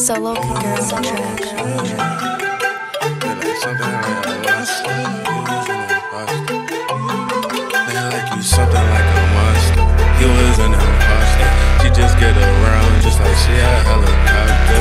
Solo girls on track. Something like a monster. He was an imposter. She just get around just like she a helicopter.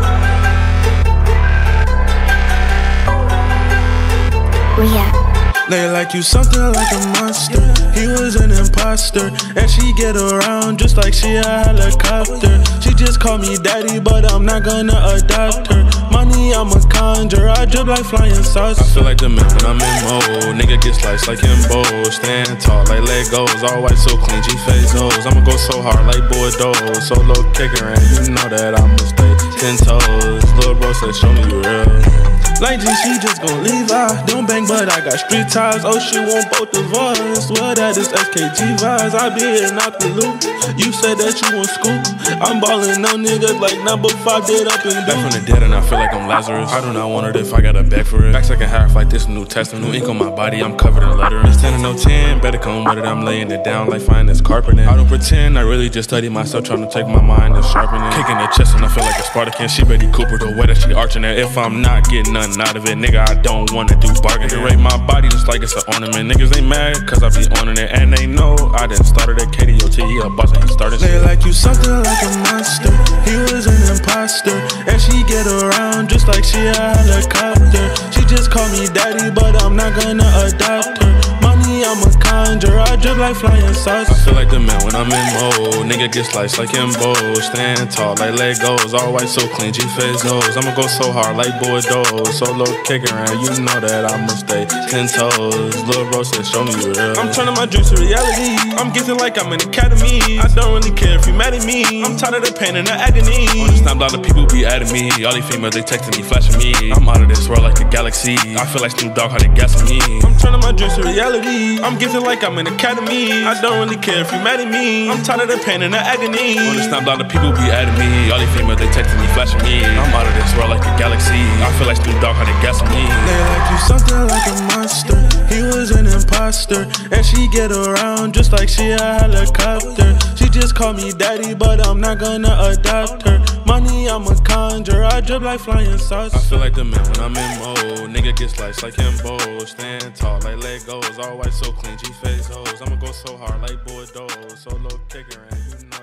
They like you something like a monster. He was an imposter. And she get around just like she a helicopter. She just call me daddy, but I'm not gonna adopt her. Money, I'm a conjure. I drip like flying saucers. I feel like the man when I'm in mode. Nigga get sliced like Kimbo. Stand tall like Legos. All white so clean, G-face nose. I'ma go so hard like Bordeaux. Solo kicker and you know that I'ma stay 10 toes. Lil' bro said show me you real. Like G, she just gon' leave. I don't bang, but I got street ties. Oh, she want both of us. Well, that is SKG vibes. I be hitting out the loop. You said that you want scoop. I'm ballin' on niggas like number 5 did up in back from the dead, and I feel like I'm Lazarus. I do not want it if I got a bag for it. Back second half like this New Testament. New ink on my body, I'm covered in lettering. It's 10 and no 10. Better come with it. I'm laying it down like fine as carpeting. I don't pretend. I really just study myself, trying to take my mind and sharpen it. Kicking the chest, and I feel like a Spartan. She Betty Cooper the way that she arching it. If I'm not getting nothing out of it, nigga, I don't wanna do bargaining. They rate my body just like it's an ornament. Niggas ain't mad cause I be owning it. And they know I done started at KDOT. He a boss and he started shit. They like you something like a monster. He was an imposter. And she get around just like she a helicopter. She just call me daddy, but I'm not gonna adopt her. Money, I'm a conjure. I drip like flying saucers. I feel like the man when I'm in mode. Nigga get sliced like Kimbo. Stand tall like Legos. All white so clean, G-face nose. I'ma go so hard like Bordeaux. Solo kicker and you know that I'ma stay 10 toes. Lil' bro said show me you real. I'm turning my dreams to reality. I'm gifted like I'm in academy. I don't really care if you mad at me. I'm tired of the pain and the agony. On this time, a lot of people be adding me. All these females, they texting me, flashing me. I'm out of this world like a galaxy. I feel like Snoop Dogg, how they gassing me. I'm turning my dreams to reality. I'm gifted like I'm in academy. I don't really care if you mad at me. I'm tired of the pain and the agony. On this time, a lot of people be adding me. All these females, they texting me, flashing me. I'm out of this world like a galaxy. I feel like Snoop Dogg, how they gassing me. They like you something like a monster. He was an imposter. And she get around just like she a helicopter. She just call me daddy, but I'm not gonna adopt her. Money, I'm a conjure. I drip like flying saucers. I feel like the man when I'm in mode. Nigga get sliced like Kimbo. Stand tall like Legos. All white so clean, G-face hoes. I'ma go so hard like Bordeaux. Solo kicker and you know